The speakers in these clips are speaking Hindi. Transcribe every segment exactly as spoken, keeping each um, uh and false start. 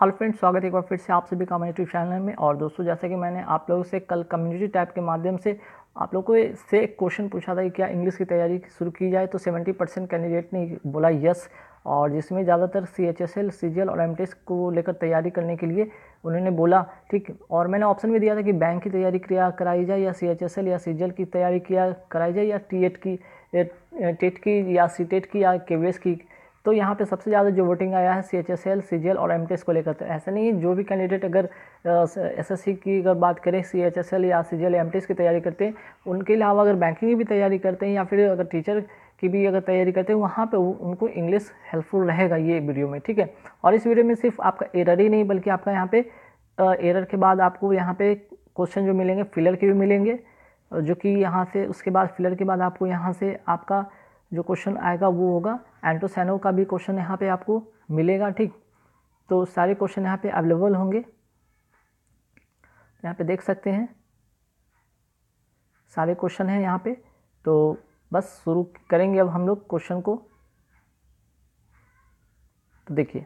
हेलो फ्रेंड्स, स्वागत है एक बार फिर से आप सभी का हमारे यूट्यूब चैनल में। और दोस्तों, जैसे कि मैंने आप लोगों से कल कम्युनिटी टैब के माध्यम से आप लोगों को से एक क्वेश्चन पूछा था कि क्या इंग्लिश की तैयारी शुरू की जाए, तो सत्तर परसेंट कैंडिडेट ने बोला यस। और जिसमें ज़्यादातर C H S L, C G L और एम टी एस को लेकर तैयारी करने के लिए उन्होंने बोला, ठीक। और मैंने ऑप्शन भी दिया था कि बैंक की तैयारी किया कराई जाए, या सी एच एस एल या सी जी एल की तैयारी किया कराई जाए, या टी एट की टेट की या सी टेट की या के वी एस की। तो यहाँ पे सबसे ज़्यादा जो वोटिंग आया है C H S L, C G L और एम टी एस को लेकर। तो ऐसा नहीं है, जो भी कैंडिडेट अगर एस एस सी की अगर बात करें, सी एच एस एल या सी जी एल या एम टी एस की तैयारी करते हैं, उनके अलावा अगर बैंकिंग की भी तैयारी करते हैं या फिर अगर टीचर की भी अगर तैयारी करते हैं, वहाँ पे उनको इंग्लिश हेल्पफुल रहेगा ये वीडियो में, ठीक है। और इस वीडियो में सिर्फ आपका एरर ही नहीं, बल्कि आपका यहाँ पे एरर के बाद आपको यहाँ पे क्वेश्चन जो मिलेंगे फिलर के भी मिलेंगे, जो कि यहाँ से उसके बाद फिलर के बाद आपको यहाँ से आपका जो क्वेश्चन आएगा वो होगा एंटोसैनो का भी क्वेश्चन यहाँ पे आपको मिलेगा, ठीक। तो सारे क्वेश्चन यहाँ पे अवेलेबल होंगे, यहाँ पे देख सकते हैं सारे क्वेश्चन हैं यहाँ पे। तो बस शुरू करेंगे अब हम लोग क्वेश्चन को। तो देखिए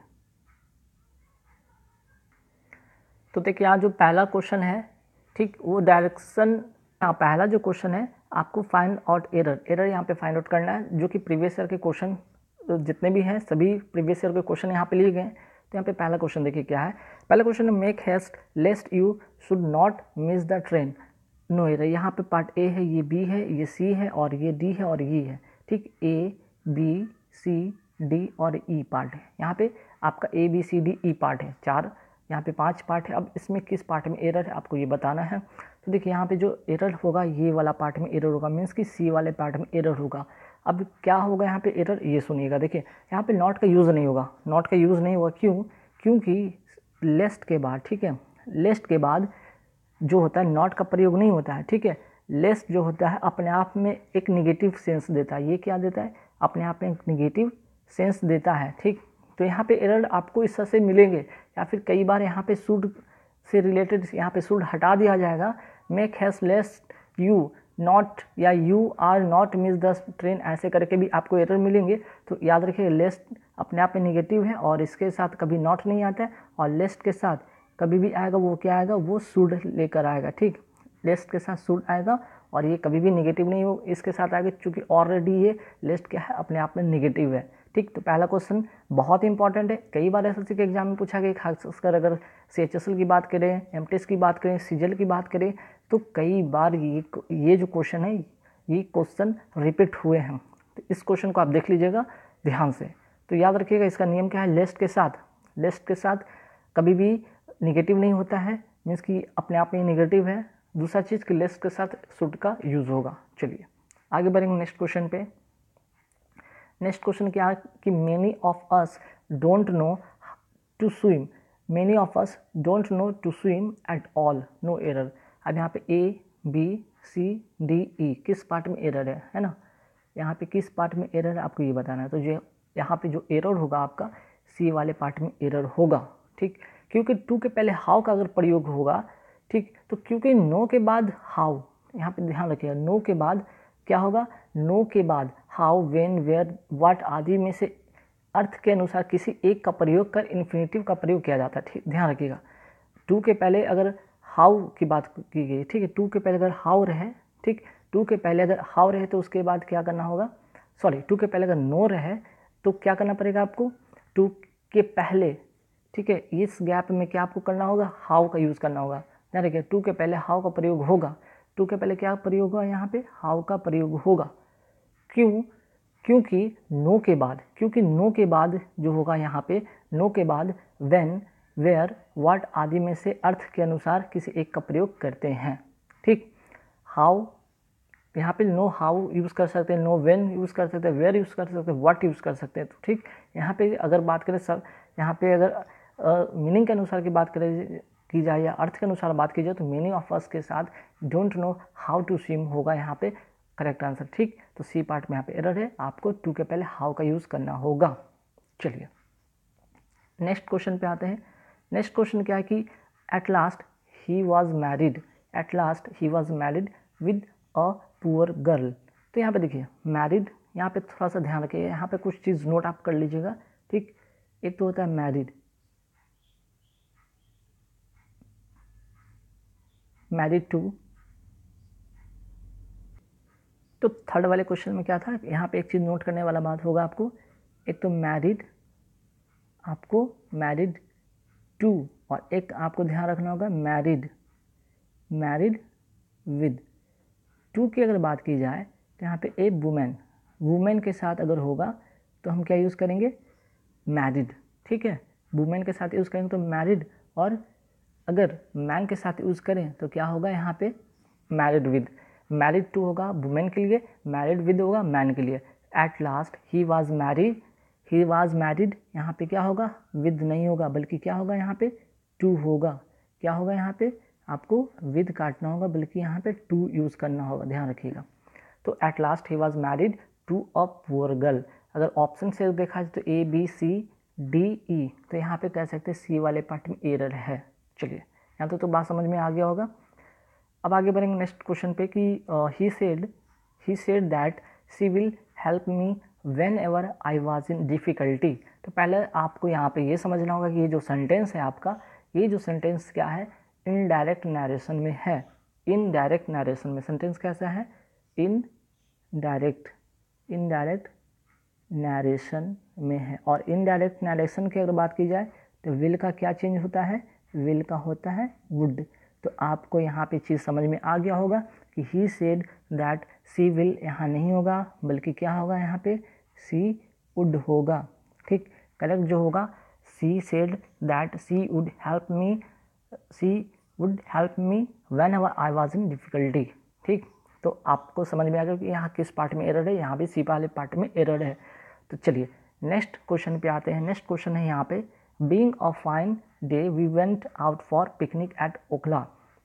तो देखिए यहाँ जो पहला क्वेश्चन है, ठीक, वो डायरेक्शन। हाँ, पहला जो क्वेश्चन है आपको फाइंड आउट एरर एरर यहाँ पे फाइंड आउट करना है, जो कि प्रीवियस ईयर के क्वेश्चन जितने भी हैं सभी प्रीवियस ईयर के क्वेश्चन यहाँ पे लिए गए हैं। तो यहाँ पे पहला क्वेश्चन देखिए क्या है। पहला क्वेश्चन है make haste lest you should not miss the train. No error. यहाँ पे पार्ट ए है, ये बी है, ये सी है और ये डी है और ये है, ठीक। ए बी सी डी और ई पार्ट है। यहाँ पे आपका A B C D E part है, चार यहाँ पे पांच पार्ट है। अब इसमें किस पार्ट में एरर है आपको ये बताना है। तो देखिए यहाँ पे जो एरर होगा ये वाला पार्ट में एरर होगा, मीन्स कि सी वाले पार्ट में एरर होगा। अब क्या होगा यहाँ पे एरर, ये सुनिएगा। देखिए यहाँ पे नॉट का यूज़ नहीं होगा, नॉट का यूज़ नहीं होगा क्यों? क्योंकि लेस्ट के बाद, ठीक है, लेस्ट के बाद जो होता है नॉट का प्रयोग नहीं होता है, ठीक है। लेस्ट जो होता है अपने आप में एक निगेटिव सेंस देता है। ये क्या देता है? अपने आप में एक निगेटिव सेंस देता है, ठीक। तो यहाँ पे एरर आपको इस तरह से मिलेंगे, या फिर कई बार यहाँ पे शुड से रिलेटेड यहाँ पे शुड हटा दिया जाएगा। Make haste lest you not या you are not miss the train, ऐसे करके भी आपको एरर मिलेंगे। तो याद रखिए लेस्ट अपने आप में निगेटिव है और इसके साथ कभी नॉट नहीं आता है, और लेस्ट के साथ कभी भी आएगा वो क्या आएगा, वो शुड लेकर आएगा, ठीक। लेस्ट के साथ शुड आएगा और ये कभी भी निगेटिव नहीं हो इसके साथ आएगा, क्योंकि ऑलरेडी ये लेस्ट क्या है, अपने आप में निगेटिव है, ठीक। तो पहला क्वेश्चन बहुत इंपॉर्टेंट है, कई बार एस एस सी के एग्जाम में पूछा गया। खासकर अगर सी एच एस एल की बात करें, एम टी एस की बात करें, सी जी एल की बात करें, तो कई बार ये ये जो क्वेश्चन है ये क्वेश्चन रिपीट हुए हैं। तो इस क्वेश्चन को आप देख लीजिएगा ध्यान से। तो याद रखिएगा इसका नियम क्या है, लेस्ट के साथ लेस्ट के साथ कभी भी निगेटिव नहीं होता है, मीन्स कि अपने आप में निगेटिव है। दूसरा चीज़ कि लेस्ट के साथ शुड का यूज़ होगा। चलिए आगे बढ़ेंगे नेक्स्ट क्वेश्चन पे। नेक्स्ट क्वेश्चन क्या है कि many of us don't know to swim. Many of us don't know to swim at all, no error. अब यहाँ पे ए बी सी डी ई किस पार्ट में एरर है, है ना। यहाँ पे किस पार्ट में एरर है आपको ये बताना है। तो जो यहाँ पे जो एरर होगा आपका सी वाले पार्ट में एरर होगा, ठीक। क्योंकि टू के पहले हाउ का अगर प्रयोग होगा, ठीक, तो क्योंकि नो के बाद हाउ, यहाँ पे ध्यान रखिएगा, नो के बाद क्या होगा, नो के बाद हाउ, वेन, वेयर, व्हाट आदि में से अर्थ के अनुसार किसी एक का प्रयोग कर इन्फिनेटिव का प्रयोग किया जाता है, ठीक। ध्यान रखिएगा, टू के पहले अगर हाउ की बात की गई, ठीक है, टू के पहले अगर हाउ रहे, ठीक, टू के पहले अगर हाउ रहे तो उसके बाद क्या करना होगा, सॉरी टू के पहले अगर नो रहे तो क्या करना पड़ेगा आपको, टू के पहले, ठीक है, इस गैप में क्या आपको करना होगा, हाउ का यूज़ करना होगा। ध्यान रखिए टू के पहले हाउ का प्रयोग होगा, टू के पहले क्या प्रयोग होगा, यहाँ पे हाउ का प्रयोग होगा। क्यों? क्योंकि नो के बाद क्योंकि नो के बाद जो होगा यहाँ पे, नो के बाद व्हेन, वेयर, व्हाट आदि में से अर्थ के अनुसार किसी एक का प्रयोग करते हैं, ठीक। हाउ, यहाँ पे नो हाउ यूज़ कर सकते हैं, नो व्हेन यूज़ कर सकते हैं, वेयर यूज़ कर सकते हैं, व्हाट यूज़ कर सकते हैं, तो ठीक। यहाँ पे अगर बात करें सब, यहाँ पे अगर मीनिंग के अनुसार की बात करें की जाए या अर्थ के अनुसार बात की जाए, तो मीनिंग ऑफ अस के साथ don't know how to swim होगा यहाँ पे करेक्ट आंसर, ठीक। तो सी पार्ट में यहाँ पे एरर है, आपको टू के पहले हाउ का यूज़ करना होगा। चलिए नेक्स्ट क्वेश्चन पे आते हैं। नेक्स्ट क्वेश्चन क्या है कि at last he was married, at last he was married with a poor girl. तो यहाँ पे देखिए मैरिड, यहाँ पे थोड़ा सा ध्यान रखिए, यहाँ पे कुछ चीज़ नोट आप कर लीजिएगा, ठीक। एक तो होता है मैरिड, मैरिड टू। तो थर्ड वाले क्वेश्चन में क्या था, यहाँ पे एक चीज़ नोट करने वाला बात होगा आपको, एक तो मैरिड, आपको मैरिड टू, और एक आपको ध्यान रखना होगा मैरिड, मैरिड विद। टू की अगर बात की जाए तो यहाँ पे ए वुमेन, वुमेन के साथ अगर होगा तो हम क्या यूज़ करेंगे, मैरिड, ठीक है, वुमेन के साथ यूज़ करेंगे तो मैरिड, और अगर मैन के साथ यूज़ करें तो क्या होगा यहाँ पे मैरिड विद। मैरिड टू होगा वुमेन के लिए, मैरिड विद होगा मैन के लिए। At last he was married, he was married, यहाँ पे क्या होगा, विद नहीं होगा बल्कि क्या होगा यहाँ पे टू होगा। क्या होगा यहाँ पे, आपको विद काटना होगा बल्कि यहाँ पे टू यूज़ करना होगा, ध्यान रखिएगा। तो at last he was married to a poor girl. अगर ऑप्शन से देखा जाए तो ए बी सी डी ई, तो यहाँ पे कह सकते हैं सी वाले पार्ट में एरर है। चलिए यहाँ तो, तो बात समझ में आ गया होगा। अब आगे बढ़ेंगे नेक्स्ट क्वेश्चन पे कि he said he said that she will help me whenever I was in difficulty. तो पहले आपको यहाँ पे ये समझना होगा कि ये जो सेंटेंस है आपका, ये जो सेंटेंस क्या है, इनडायरेक्ट नरेशन में है। इनडायरेक्ट नरेशन में सेंटेंस कैसा है, इन डायरेक्ट, इनडायरेक्ट नरेशन में है। और इनडायरेक्ट नरेशन की अगर बात की जाए तो विल का क्या चेंज होता है, विल का होता है वुड। तो आपको यहाँ पे चीज़ समझ में आ गया होगा कि he said that she will यहाँ नहीं होगा बल्कि क्या होगा यहाँ पे सी वुड होगा, ठीक। करेक्ट जो होगा, she said that she would help me, she would help me whenever I was in difficulty, ठीक। तो आपको समझ में आ गया कि यहाँ किस पार्ट में एरर है, यहाँ भी सी वाले पार्ट में एरर है। तो चलिए नेक्स्ट क्वेश्चन पे आते हैं। नेक्स्ट क्वेश्चन है यहाँ पे, being a fine day we went out for picnic at Okhla.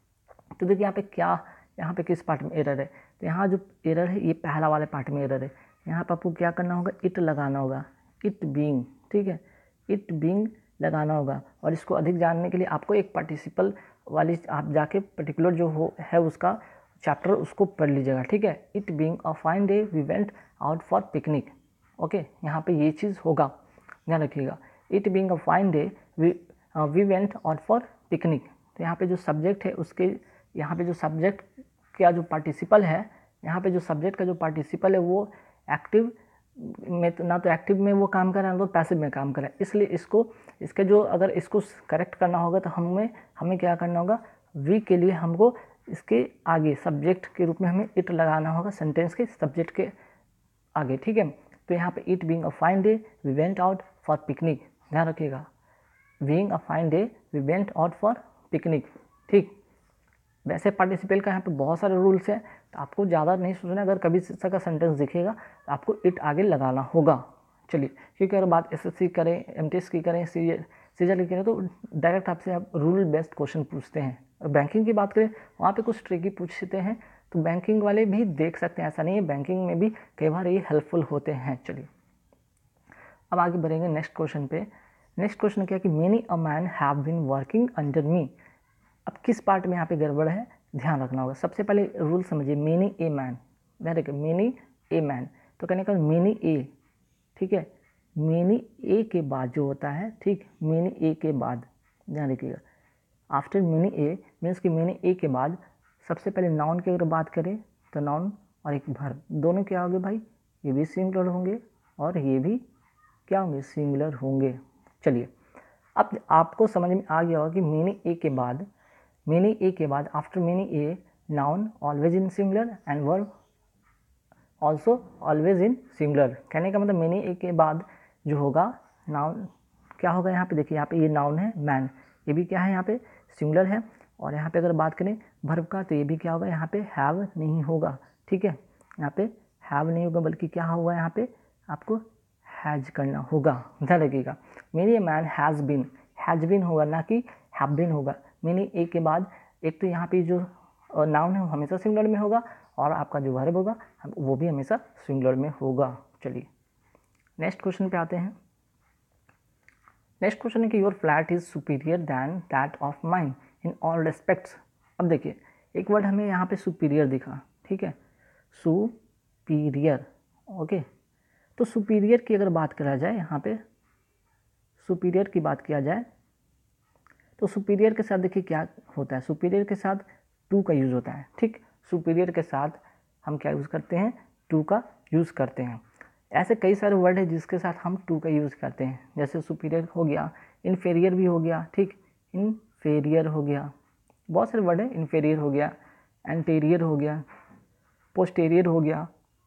तो देखिए यहाँ पे क्या, यहाँ पे किस पार्ट में एरर है, तो यहाँ जो एरर है ये पहला वाले पार्ट में एरर है। यहाँ पर आपको क्या करना होगा, इट लगाना होगा, इट बीइंग, ठीक है, इट बीइंग लगाना होगा। और इसको अधिक जानने के लिए आपको एक पार्टिसिपल वाली, आप जाके पर्टिकुलर जो हो है उसका चैप्टर उसको पढ़ लीजिएगा, ठीक है। It being a fine day we went out for picnic, okay, यहाँ पे ये चीज़ होगा, ध्यान रखिएगा। It being a fine day we we went out for picnic. तो यहाँ पे जो सब्जेक्ट है उसके, यहाँ पे जो सब्जेक्ट का जो पार्टिसिपल है, यहाँ पे जो सब्जेक्ट का जो पार्टिसिपल है वो एक्टिव में तो ना तो एक्टिव में वो काम कर रहा है ना तो पैसिव में काम कर रहा है। इसलिए इसको, इसके जो अगर इसको करेक्ट करना होगा तो हमें हमें क्या करना होगा, वी के लिए हमको इसके आगे सब्जेक्ट के रूप में हमें इट लगाना होगा, सेंटेंस के सब्जेक्ट के आगे, ठीक है। तो यहाँ पे it being a fine day we went out for picnic, ध्यान रखिएगा, being a fine day we went out for picnic, ठीक। वैसे पार्टिसिपल का यहाँ पे बहुत सारे रूल्स हैं, तो आपको ज़्यादा नहीं सोचना, अगर कभी इस तरह का सेंटेंस दिखेगा तो आपको इट आगे लगाना होगा। चलिए, क्योंकि अगर बात एसएससी करें, एमटीएस की करें, सीजीएल की करें तो डायरेक्ट आपसे आप रूल बेस्ड क्वेश्चन पूछते हैं। और बैंकिंग की बात करें वहाँ पे कुछ ट्रिकी पूछते हैं, तो बैंकिंग वाले भी देख सकते हैं, ऐसा नहीं है, बैंकिंग में भी कई बार ये हेल्पफुल होते हैं। चलिए अब आगे बढ़ेंगे नेक्स्ट क्वेश्चन पे। नेक्स्ट क्वेश्चन क्या है कि many a man have been working under me. अब किस पार्ट में यहाँ पे गड़बड़ है, ध्यान रखना होगा। सबसे पहले रूल समझिए, मेनी ए मैन, ध्यान रखिए, मेनी ए मैन, तो कहने का मेनी ए, ठीक है, मेनी ए के बाद जो होता है, ठीक, मेनी ए के बाद ध्यान रखिएगा, आफ्टर मेनी ए मीन्स कि मेनी ए के बाद सबसे पहले नाउन की अगर बात करें तो नाउन और एक वर्ब, दोनों क्या होंगे भाई, ये भी सिंगुलर होंगे और ये भी क्या होंगे, सिंगुलर होंगे। चलिए अब आपको समझ में आ गया होगा कि मेनी ए के बाद, मेनी ए के बाद after many a noun always in singular and verb also always in singular. कहने का मतलब मेनी ए के बाद जो होगा नाउन क्या होगा, यहाँ पे देखिए, यहाँ पे ये नाउन है मैन, ये भी क्या है यहाँ पे सिंगुलर है। और यहाँ पे अगर बात करें वर्ब का तो ये भी क्या होगा, यहाँ पे हैव नहीं होगा, ठीक है, यहाँ पे हैव नहीं होगा बल्कि क्या होगा, यहाँ पे आपको हैज करना होगा, ध्यान रखिएगा। Many a man has been, has been होगा ना कि हैव बीन होगा। मेनी ए के बाद एक तो यहाँ पे जो नाउन है वो हमेशा सिंगुलर में होगा और आपका जो वर्ब होगा वो भी हमेशा सिंगुलर में होगा। चलिए नेक्स्ट क्वेश्चन पे आते हैं। नेक्स्ट क्वेश्चन है कि your flat is superior than that of mine in all respects. अब देखिए एक वर्ड हमें यहाँ पे सुपीरियर दिखा, ठीक है, सुपीरियर, ओके। तो सुपीरियर की अगर बात करा जाए, यहाँ पे सुपीरियर की बात किया जाए तो सुपीरियर के साथ देखिए क्या होता है, सुपीरियर के साथ टू का यूज़ होता है, ठीक। सुपीरियर के साथ हम क्या यूज़ करते हैं, टू का यूज़ करते हैं। ऐसे कई सारे वर्ड है जिसके साथ हम टू का यूज़ करते हैं, जैसे सुपीरियर हो गया, इन्फेरियर भी हो गया, ठीक, इन्फेरियर हो गया, बहुत सारे वर्ड है, इन्फेरियर हो गया, एंटीरियर हो गया, पोस्टेरियर हो गया,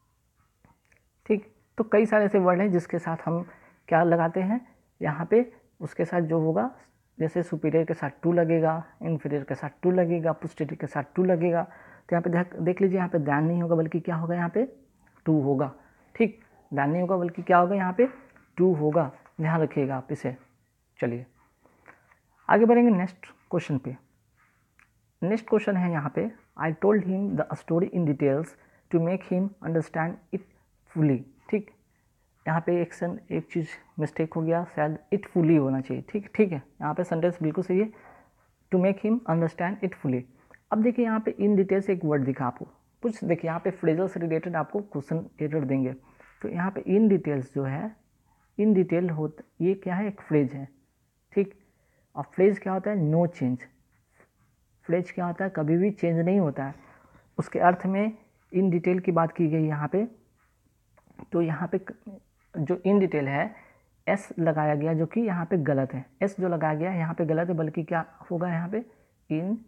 ठीक। तो कई सारे ऐसे वर्ड हैं जिसके साथ हम क्या लगाते हैं यहाँ पे, उसके साथ जो होगा, जैसे सुपीरियर के साथ टू लगेगा, इन्फीरियर के साथ टू लगेगा, पोस्टेरियर के साथ टू लगेगा। तो यहाँ पे देख देख लीजिए, यहाँ पे दैन नहीं होगा बल्कि क्या होगा, यहाँ पे टू होगा, ठीक। दैन नहीं होगा बल्कि क्या होगा, यहाँ पे टू होगा, ध्यान रखिएगा आप इसे। चलिए आगे बढ़ेंगे नेक्स्ट क्वेश्चन पे। नेक्स्ट क्वेश्चन है यहाँ पे, I told him the story in details to make him understand it fully, ठीक। यहाँ पे एक सन एक चीज़ मिस्टेक हो गया, शायद इट फुली होना चाहिए, ठीक ठीक है। यहाँ पे सेंटेंस बिल्कुल सही है, to make him understand it fully. अब देखिए यहाँ पे इन डिटेल्स एक वर्ड दिखा आपको कुछ, देखिए यहाँ पे फ्रेजल से रिलेटेड आपको क्वेश्चन एरर देंगे। तो यहाँ पे इन डिटेल्स जो है, इन डिटेल हो, ये क्या है, एक फ्रेज है, ठीक। और फ्रेज क्या होता है, नो चेंज। फ्रेज क्या होता है, कभी भी चेंज नहीं होता है। उसके अर्थ में इन डिटेल की बात की गई यहाँ पे, तो यहाँ पे जो इन डिटेल है एस लगाया गया, जो कि यहाँ पे गलत है। एस जो लगाया गया यहाँ पे गलत है, बल्कि क्या होगा यहाँ पे, इन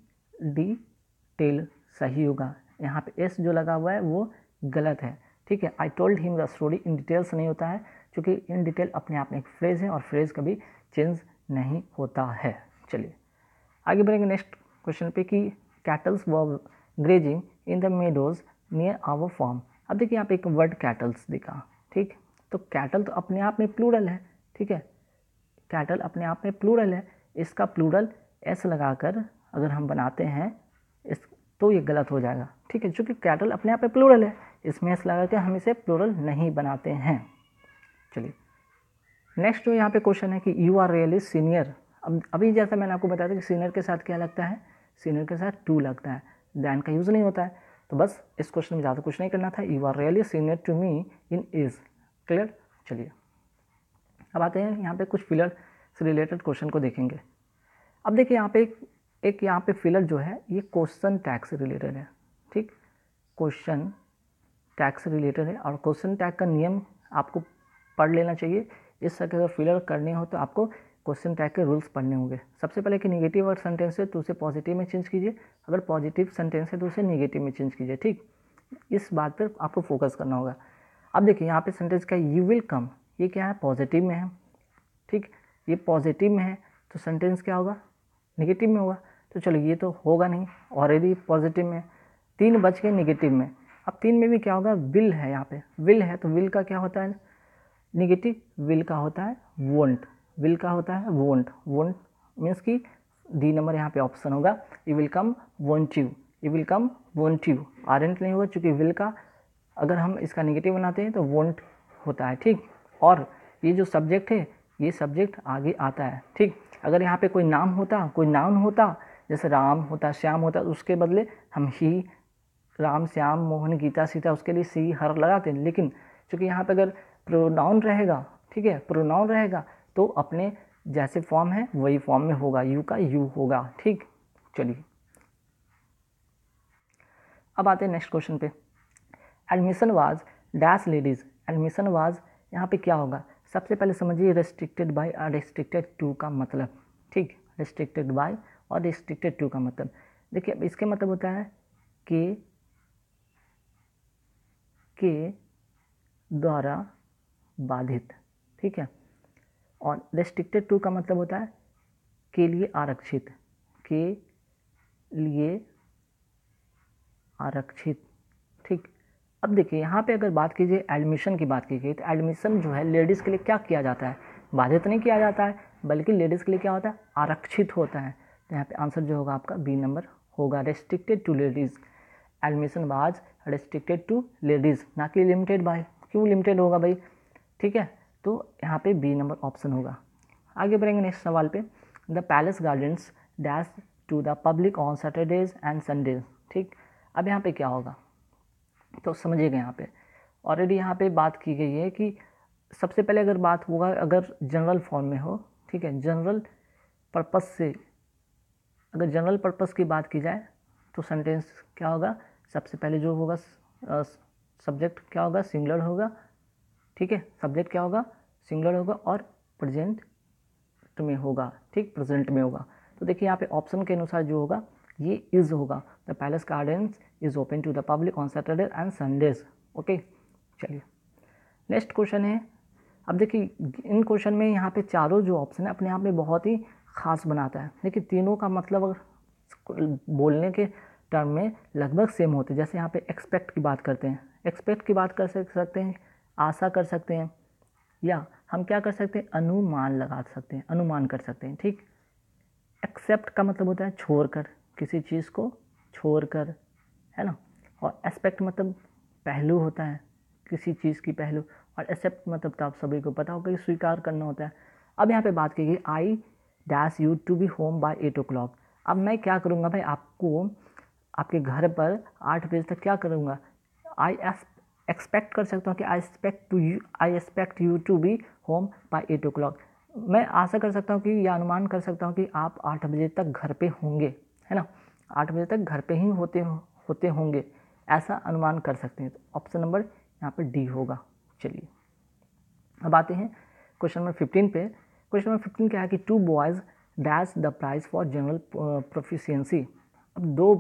डिटेल सही होगा। यहाँ पे एस जो लगा हुआ है वो गलत है, ठीक है। I told him the story, in details नहीं होता है, क्योंकि इन डिटेल अपने आप में एक फ्रेज है और फ्रेज कभी चेंज नहीं होता है। चलिए आगे बढ़ेंगे नेक्स्ट क्वेश्चन पे कि cattles were grazing in the meadows near our farm. अब देखिए यहाँ पे एक वर्ड कैटल्स दिखा, ठीक। तो कैटल तो अपने आप में प्लूरल है, ठीक है। कैटल अपने आप में प्लूरल है, इसका प्लूरल एस लगाकर अगर हम बनाते हैं इस, तो ये गलत हो जाएगा, ठीक है। क्योंकि कैटल अपने आप में प्लूरल है, इसमें एस लगा के हम इसे प्लूरल नहीं बनाते हैं। चलिए नेक्स्ट जो यहाँ पे क्वेश्चन है कि यू आर रियली सीनियर। अब अभी जैसा मैंने आपको बताया था कि सीनियर के साथ क्या लगता है, सीनियर के साथ टू लगता है, दैन का यूज़ नहीं होता है। तो बस इस क्वेश्चन में ज़्यादा कुछ नहीं करना था, you are really senior to me in is, clear. चलिए अब आते हैं यहाँ पे कुछ फिलर से रिलेटेड क्वेश्चन को देखेंगे। अब देखिए यहाँ पे एक, एक यहाँ पे फिलर जो है ये क्वेश्चन टैग से रिलेटेड है, ठीक। क्वेश्चन टैग से रिलेटेड है और क्वेश्चन टैग का नियम आपको पढ़ लेना चाहिए। इस तरह के अगर फिलर करने हो तो आपको क्वेश्चन टैग के रूल्स पढ़ने होंगे। सबसे पहले कि निगेटिव अगर सेंटेंस है तो उसे पॉजिटिव में चेंज कीजिए, अगर पॉजिटिव सेंटेंस है तो उसे निगेटिव में चेंज कीजिए, ठीक। इस बात पर आपको फोकस करना होगा। अब देखिए यहाँ पे सेंटेंस क्या है, यू विल कम, ये क्या है, पॉजिटिव में है, ठीक। ये पॉजिटिव में है तो सेंटेंस क्या होगा, निगेटिव में होगा। तो चलो ये तो होगा नहीं, ऑलरेडी पॉजिटिव में, तीन बच गए निगेटिव में। अब तीन में भी क्या होगा, विल है, यहाँ पे विल है तो विल का क्या होता है, निगेटिव। विल का होता है वोंट, विल का होता है वोंट। वोंट मीन्स कि डी नंबर यहाँ पे ऑप्शन होगा, you will come won't you, you will come won't you. Aren't नहीं होगा क्योंकि विल का अगर हम इसका निगेटिव बनाते हैं तो वोंट होता है, ठीक। और ये जो सब्जेक्ट है ये सब्जेक्ट आगे आता है, ठीक। अगर यहाँ पे कोई नाम होता, कोई नाउन होता, जैसे राम होता, श्याम होता, तो उसके बदले हम ही, राम, श्याम, मोहन, गीता, सीता, उसके लिए सी, हर लगाते हैं। लेकिन चूँकि यहाँ पे अगर प्रोनाउन रहेगा, ठीक है, प्रोनाउन रहेगा तो अपने जैसे फॉर्म है वही फॉर्म में होगा, यू का यू होगा, ठीक। चलिए अब आते हैं नेक्स्ट क्वेश्चन पे। Admission was dash ladies, admission was यहाँ पे क्या होगा, सबसे पहले समझिए रेस्ट्रिक्टेड बाय और रेस्ट्रिक्टेड टू का मतलब, ठीक। रेस्ट्रिक्टेड बाय और रेस्ट्रिक्टेड टू का मतलब देखिए, अब इसके मतलब होता है कि के द्वारा बाधित, ठीक है। और रेस्ट्रिक्टेड टू का मतलब होता है के लिए आरक्षित, के लिए आरक्षित, ठीक। अब देखिए यहाँ पे अगर बात कीजिए एडमिशन की बात की गई तो एडमिशन जो है लेडीज़ के लिए क्या किया जाता है, बाधित नहीं किया जाता है, बल्कि लेडीज़ के लिए क्या होता है, आरक्षित होता है। तो यहाँ पे आंसर जो होगा आपका बी नंबर होगा, restricted to ladies. Admission was restricted to ladies, ना कि लिमिटेड बाय। क्यों लिमिटेड होगा भाई, ठीक है। तो यहाँ पे बी नंबर ऑप्शन होगा। आगे बढ़ेंगे नेक्स्ट सवाल पे। The palace gardens dash to the public on Saturdays and Sundays, ठीक। अब यहाँ पे क्या होगा तो समझिएगा, यहाँ पे ऑलरेडी यहाँ पे बात की गई है कि सबसे पहले अगर बात होगा अगर जनरल फॉर्म में हो, ठीक है, जनरल पर्पस से, अगर जनरल पर्पस की बात की जाए तो सेंटेंस क्या होगा, सबसे पहले जो होगा सब्जेक्ट क्या होगा, सिंगुलर होगा, ठीक है, सब्जेक्ट क्या होगा, सिंगुलर होगा और प्रेजेंट में होगा, ठीक, प्रेजेंट में होगा। तो देखिए यहाँ पे ऑप्शन के अनुसार जो होगा ये इज होगा, the palace gardens is open to the public on Saturday and Sundays. Okay, चलिए नेक्स्ट क्वेश्चन है। अब देखिए इन क्वेश्चन में यहाँ पे चारों जो ऑप्शन है अपने आप में बहुत ही खास बनाता है, लेकिन तीनों का मतलब अगर बोलने के टर्म में लगभग सेम होते हैं। जैसे यहाँ पे एक्सपेक्ट की बात करते हैं, एक्सपेक्ट की बात कर सकते हैं, आशा कर सकते हैं, या हम क्या कर सकते हैं, अनुमान लगा सकते हैं, अनुमान कर सकते हैं, ठीक। एक्सेप्ट का मतलब होता है छोड़कर, किसी चीज़ को छोड़कर, है ना। और एस्पेक्ट मतलब पहलू होता है, किसी चीज़ की पहलू। और एक्सेप्ट मतलब तो आप सभी को पता होगा कि स्वीकार करना होता है। अब यहाँ पे बात की गई, I dash you to be home by eight o'clock. अब मैं क्या करूँगा भाई, आपको आपके घर पर आठ बजे तक क्या करूँगा, आई एक्सपेक्ट कर सकता हूँ कि I expect to you I expect you to be home by eight o'clock. मैं आशा कर सकता हूँ कि या अनुमान कर सकता हूँ कि आप आठ बजे तक घर पे होंगे, है ना, आठ बजे तक घर पे ही होते होते होंगे, ऐसा अनुमान कर सकते हैं। तो ऑप्शन नंबर यहाँ पे डी होगा। चलिए अब आते हैं क्वेश्चन नंबर फिफ्टीन पे। क्वेश्चन नंबर फिफ्टीन क्या है कि two boys dash the prize for general proficiency. अब दो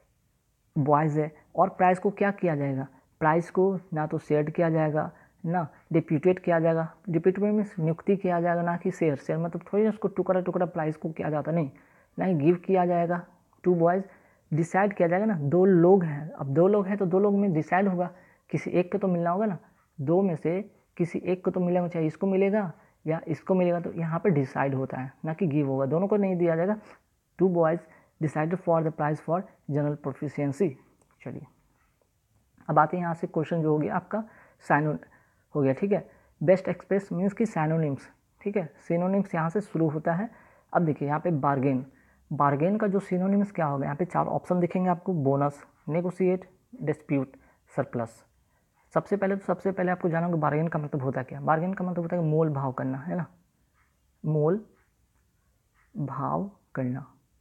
बॉयज़ है और प्राइज़ को क्या किया जाएगा, प्राइज़ को ना तो शेयर किया जाएगा ना डिप्यूटेट किया जाएगा। डिप्यूटेट मीन्स नियुक्ति किया जाएगा, ना कि शेयर। शेयर मतलब थोड़ी ना उसको टुकड़ा टुकड़ा प्राइज़ को किया जाता, नहीं, ना ही गिव किया जाएगा। टू बॉयज़ डिसाइड किया जाएगा ना, दो लोग हैं, अब दो लोग हैं तो दो लोग में डिसाइड होगा, किसी एक को तो मिलना होगा ना, दो में से किसी एक को तो मिलेगा, चाहे इसको मिलेगा या इसको मिलेगा, तो यहाँ पर डिसाइड होता है, ना कि गिव होगा, दोनों को नहीं दिया जाएगा। Two boys decided for the prize for general proficiency. चलिए अब आते हैं यहाँ से क्वेश्चन जो हो गया आपका साइनो हो गया, ठीक है। बेस्ट एक्सप्रेस मीन्स की सैनोनिम्स, ठीक है, सिनोनिम्स यहाँ से शुरू होता है। अब देखिए यहाँ पे बार्गेन, बार्गेन का जो सिनोनिम्स क्या होगा, यहाँ पे चार ऑप्शन दिखेंगे आपको, बोनस, नेगोशिएट, डिस्प्यूट, सरप्लस। सबसे पहले तो सबसे पहले आपको जाना होगा बार्गेन का मतलब होता है क्या। बार्गेन का मतलब होता है मोल भाव करना, है ना, मोल भाव करना,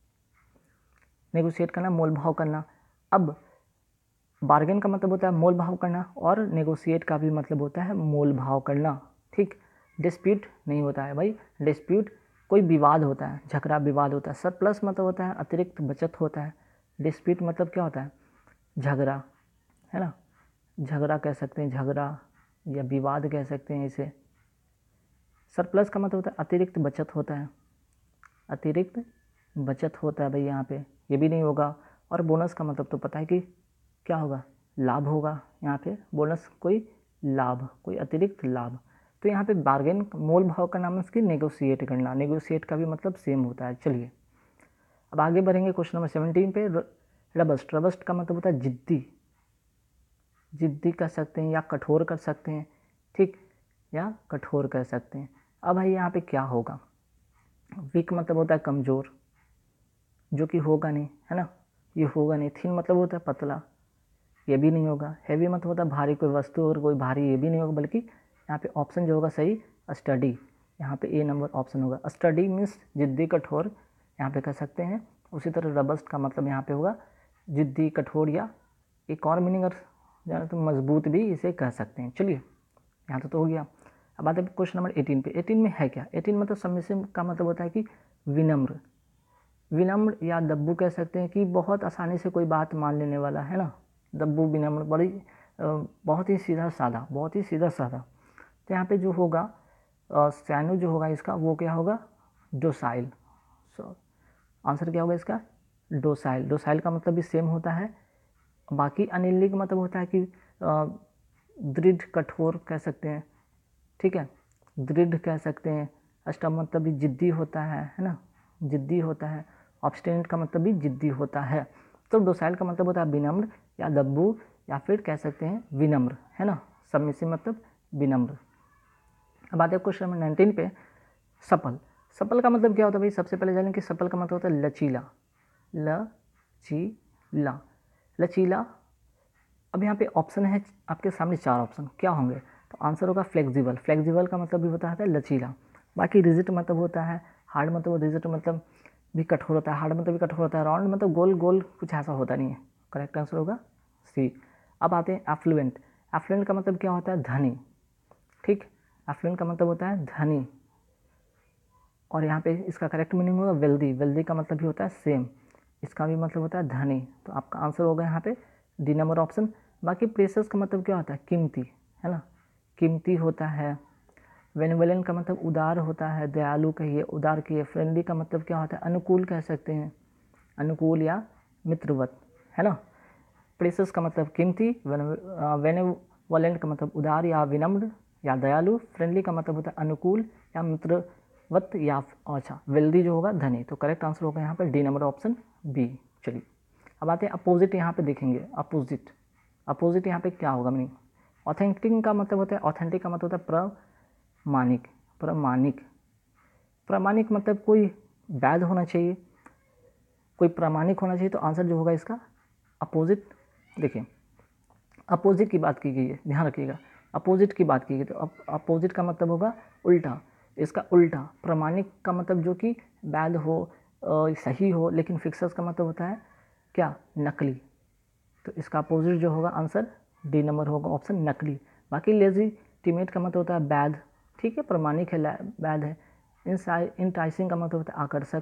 नेगोशिएट करना, मोल भाव करना। अब बार्गेन का मतलब होता है मोल भाव करना और नेगोशिएट का भी मतलब होता है मोल भाव करना, ठीक। डिस्प्यूट नहीं होता है भाई, डिस्प्यूट कोई विवाद होता है, झगड़ा विवाद होता है। सरप्लस मतलब होता है अतिरिक्त बचत होता है। डिस्प्यूट मतलब क्या होता है, झगड़ा, है ना, झगड़ा कह सकते हैं, झगड़ा या विवाद कह सकते हैं इसे। सरप्लस का मतलब होता है अतिरिक्त बचत होता है, अतिरिक्त बचत होता है भाई, यहाँ पे ये भी नहीं होगा। और बोनस का मतलब तो पता है कि क्या होगा, लाभ होगा, यहाँ पे बोनस कोई लाभ, कोई अतिरिक्त लाभ। तो यहाँ पे बार्गेन मोल भाव का नाम इसकी नेगोशिएट करना, नेगोशिएट का भी मतलब सेम होता है। चलिए अब आगे बढ़ेंगे क्वेश्चन नंबर सेवनटीन पे। रबस्ट, रबस्ट का मतलब होता है जिद्दी, जिद्दी कर सकते हैं या कठोर कर सकते हैं, ठीक, या कठोर कर सकते हैं। अब भाई यहाँ पे क्या होगा, वीक मतलब होता है कमज़ोर, जो कि होगा नहीं, है ना, ये होगा नहीं। थिन मतलब होता है पतला, ये भी नहीं होगा। हैवी मतलब होता है भारी, कोई वस्तु और कोई भारी, ये भी नहीं होगा। बल्कि यहाँ पे ऑप्शन जो होगा सही स्टडी, यहाँ पे ए नंबर ऑप्शन होगा। स्टडी मीन्स जिद्दी कठोर, यहाँ पे कह सकते हैं। उसी तरह रबस्ट का मतलब यहाँ पे होगा जिद्दी कठोर, या एक और मीनिंग अगर जाना तो मजबूत भी इसे कह सकते हैं। चलिए यहाँ तो, तो हो गया। अब आते हैं क्वेश्चन नंबर एटीन पे। एटीन में है क्या, एटीन मतलब सबमिसिव का मतलब होता है कि विनम्र, विनम्र या दब्बू कह सकते हैं कि बहुत आसानी से कोई बात मान लेने वाला, है ना, दब्बू विनम्र, बड़ी बहुत ही सीधा साधा, बहुत ही सीधा साधा। तो यहाँ पे जो होगा सैनो जो होगा इसका वो क्या होगा, डोसाइल। सो आंसर क्या होगा इसका, डोसाइल। डोसाइल का मतलब भी सेम होता है। बाकी अनिलिंग मतलब होता है कि दृढ़ कठोर कह सकते हैं, ठीक है, दृढ़ कह सकते हैं। अष्टम मतलब भी जिद्दी होता है, है ना, जिद्दी होता है। ऑब्स्टिनेट का मतलब भी जिद्दी होता है। तो डोसाइल का मतलब होता है विनम्र या दब्बू, या फिर कह सकते हैं विनम्र, है ना, सबमिसिव मतलब विनम्र। अब आते हैं क्वेश्चन नंबर नाइनटीन पे। सफल, सफल का मतलब क्या होता है भाई, सबसे पहले जानें कि सफल का मतलब होता है लचीला, लचीला, लचीला। अब यहाँ पे ऑप्शन है आपके सामने चार ऑप्शन, क्या होंगे, तो आंसर होगा फ्लेक्सिबल। फ्लेक्सिबल का मतलब भी होता है लचीला। बाकी रिजिड मतलब होता है हार्ड, मतलब रिजिड मतलब भी कठोर होता है, हार्ड मतलब भी कठोर होता है, राउंड मतलब गोल गोल कुछ ऐसा होता नहीं है। करेक्ट आंसर होगा सी। अब आते हैं एफ्लुएंट। एफ्लुएंट का मतलब क्या होता है? धनी। ठीक, एफ्लुएंट का मतलब होता है धनी, और यहाँ पे इसका करेक्ट मीनिंग होगा वेल्दी। वेल्दी का मतलब भी होता है सेम, इसका भी मतलब होता है धनी। तो आपका आंसर होगा यहाँ पे डी नंबर ऑप्शन। बाकी प्रेशियस का मतलब क्या होता है? कीमती, है ना, कीमती होता है। बेनेवोलेंट का मतलब उदार होता है, दयालु कहिए, उदार कहिए। फ्रेंडली का मतलब क्या होता है? अनुकूल कह सकते हैं, अनुकूल या मित्रवत, है ना। प्रेशियस का मतलब कीमती, बेनेवोलेंट का मतलब उदार या विनम्र या दयालु, फ्रेंडली का मतलब होता है अनुकूल या मित्रवत या अच्छा, वेल्दी जो होगा धनी। तो करेक्ट आंसर होगा यहाँ पर डी नंबर ऑप्शन बी। चलिए अब आते हैं अपोजिट। यहाँ पे देखेंगे अपोजिट। अपोजिट यहाँ पे क्या होगा मीनिंग? ऑथेंटिक का मतलब होता है, ऑथेंटिक का मतलब होता है प्रमाणिक। प्रमाणिक, प्रमाणिक मतलब कोई वैध होना चाहिए, कोई प्रामाणिक होना चाहिए। तो आंसर जो होगा इसका अपोजिट। देखिए अपोजिट की बात की गई है, ध्यान रखिएगा, अपोजिट की बात की गई। तो अपोजिट का मतलब होगा उल्टा, इसका उल्टा। प्रमाणिक का मतलब जो कि वैध हो, सही हो, लेकिन फिक्सर्स का मतलब होता है क्या? नकली। तो इसका अपोजिट जो होगा आंसर डी नंबर होगा ऑप्शन नकली। बाकी लेजिटिमेट का मतलब होता है वैध, ठीक है, प्रमाणिक है, वैध है। इंटाइसिंग का मतलब होता है आकर्षक,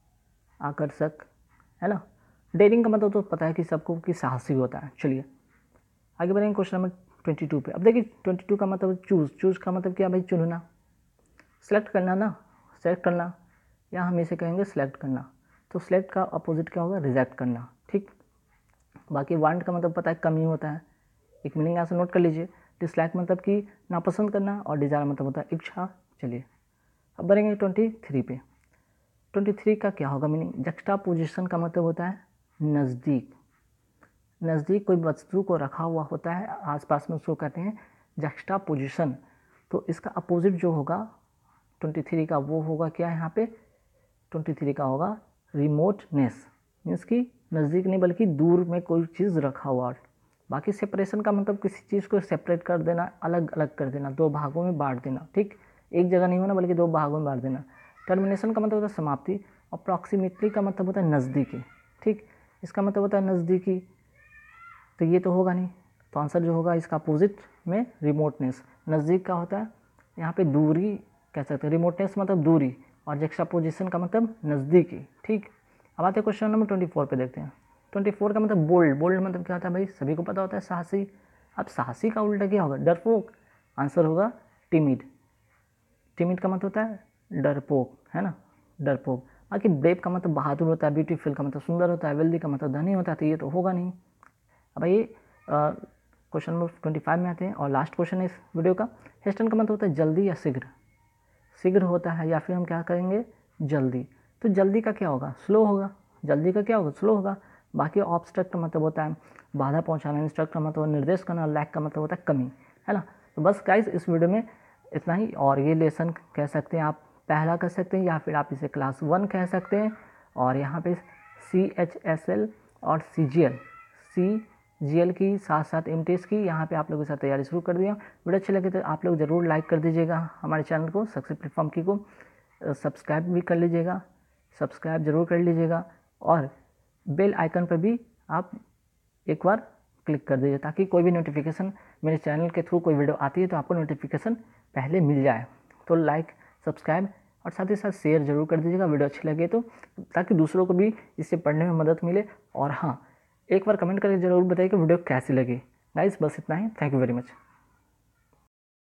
आकर्षक, है ना। डेयरिंग का मतलब तो पता है कि सबको कि साहसी होता है। चलिए आगे बढ़ेंगे क्वेश्चन नंबर ट्वेंटी टू पे। अब देखिए ट्वेंटी टू का मतलब चूज़। चूज़ का मतलब क्या भाई? चुनना, सेलेक्ट करना ना, सेलेक्ट करना, या हम इसे कहेंगे सेलेक्ट करना। तो सेलेक्ट का अपोजिट क्या होगा? रिजेक्ट करना, ठीक। बाकी वांट का मतलब पता है कमी होता है, एक मीनिंग ऐसा नोट कर लीजिए। डिसलाइक मतलब कि नापसंद करना, और डिज़ायर मतलब होता है इच्छा। चलिए अब बढ़ेंगे ट्वेंटी थ्री पे। ट्वेंटी थ्री का क्या होगा मीनिंग? जक्सटापोजिशन का मतलब होता है नज़दीक। नज़दीक कोई वस्तु को रखा हुआ होता है आसपास में, उसको कहते हैं जक्सटापोजिशन। तो इसका अपोजिट जो होगा ट्वेंटी थ्री का वो होगा क्या? यहाँ पे ट्वेंटी थ्री का होगा रिमोटनेस, मीन्स कि नज़दीक नहीं बल्कि दूर में कोई चीज़ रखा हुआ। बाकी सेपरेशन का मतलब किसी चीज़ को सेपरेट कर देना, अलग अलग कर देना, दो भागों में बांट देना, ठीक, एक जगह नहीं होना बल्कि दो भागों में बांट देना। टर्मिनेशन का मतलब होता है समाप्ति, और प्रॉक्सिमिटी का मतलब होता है नज़दीकी, ठीक, इसका मतलब होता है नज़दीकी। तो ये तो होगा नहीं, तो आंसर जो होगा इसका अपोजिट में रिमोटनेस। नज़दीक का होता है यहाँ पे दूरी कह सकते हैं, रिमोटनेस मतलब दूरी, और जक्सटापोजिशन का मतलब नज़दीकी, ठीक। अब आते हैं क्वेश्चन नंबर ट्वेंटी फोर पे, देखते हैं। ट्वेंटी फोर का मतलब बोल्ड। बोल्ड मतलब क्या होता है भाई? सभी को पता होता है साहसी। अब साहसी का उल्टा क्या होगा? डरपोक। आंसर होगा टिमिड। टिमिड का मतलब होता है डरपोक, है ना, डरपोक। बाकी ब्रेव का मतलब बहादुर होता है, ब्यूटीफुल का मतलब सुंदर होता है, वेल्दी का मतलब धनी होता है। तो ये तो होगा नहीं। अब ये क्वेश्चन नंबर ट्वेंटी फाइव में आते हैं, और लास्ट क्वेश्चन है इस वीडियो का। हेस्टन का मतलब होता है जल्दी या शीघ्र, शीघ्र होता है, या फिर हम क्या करेंगे? जल्दी। तो जल्दी का क्या होगा? स्लो होगा। जल्दी का क्या होगा? स्लो होगा। बाकी ऑब्स्ट्रक्ट का मतलब होता है बाधा पहुंचाना, इंस्ट्रक्ट का मतलब निर्देश करना, लैक का मतलब होता है कमी, है ना। तो बस गाइस इस वीडियो में इतना ही, और ये लेसन कह सकते हैं आप पहला कह सकते हैं, या फिर आप इसे क्लास वन कह सकते हैं। और यहाँ पे सी एच एस एल और सी G L C G L की साथ साथ एम टी एस की यहाँ पे आप लोगों के साथ तैयारी शुरू कर दिया। वीडियो अच्छे लगे तो आप लोग ज़रूर लाइक कर दीजिएगा हमारे चैनल को, सक्सेस प्लेटफॉर्म की को सब्सक्राइब भी कर लीजिएगा, सब्सक्राइब जरूर कर लीजिएगा, और बेल आइकन पर भी आप एक बार क्लिक कर दीजिए, ताकि कोई भी नोटिफिकेशन मेरे चैनल के थ्रू कोई वीडियो आती है तो आपको नोटिफिकेशन पहले मिल जाए। तो लाइक, सब्सक्राइब और साथ ही साथ शेयर जरूर कर दीजिएगा वीडियो अच्छी लगे तो, ताकि दूसरों को भी इससे पढ़ने में मदद मिले। और हाँ, एक बार कमेंट करके ज़रूर बताइए कि वीडियो कैसी लगी। गाइस बस इतना ही, थैंक यू वेरी मच।